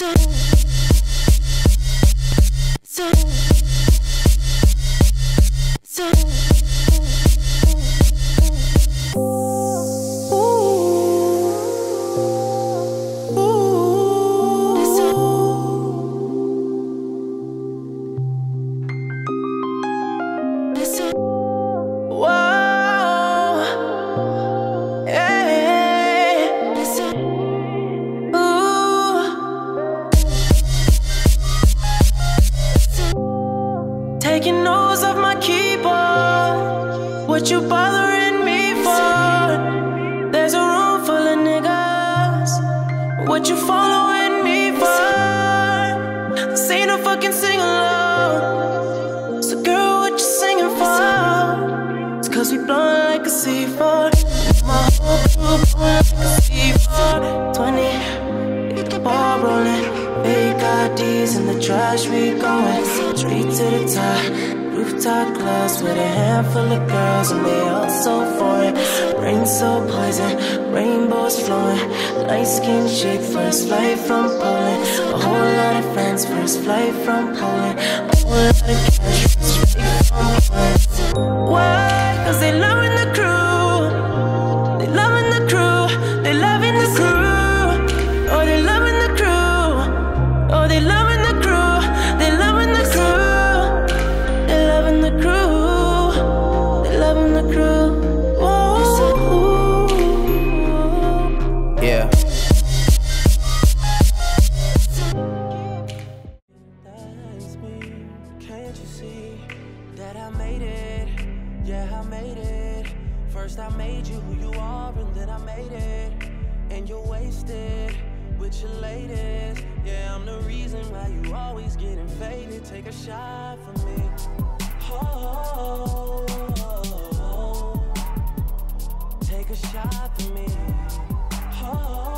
Taking notes off my keyboard. What you bothering me for? There's a room full of niggas. What you following me for? This ain't no fucking sing-along. So girl, what you singing for? It's cause we blowin' like a C4. My whole crew blowin' like a C4. 20, get the ball rollin'. Fake IDs in the trash, we going straight to the top. Rooftop clubs with a handful of girls, and they all so foreign. Rain so poison, rainbows flowing. Light-skinned chick, first flight from Poland. A whole lot of friends, first flight from Poland. A whole lot of cash, straight from Poland. Why? Cause they loving the crew. They loving the crew. They loving the crew. Oh, they loving the crew. Oh, they loving the crew. They loving the crew. They loving the crew. They loving the crew. Ooh. Yeah. That's me. Can't you see that I made it? Yeah, I made it. First I made you who you are, and then I made it. And you're wasted with your latest. Yeah, I'm the reason why you always getting faded. Take a shot for me. Oh, take a shot for me. Oh.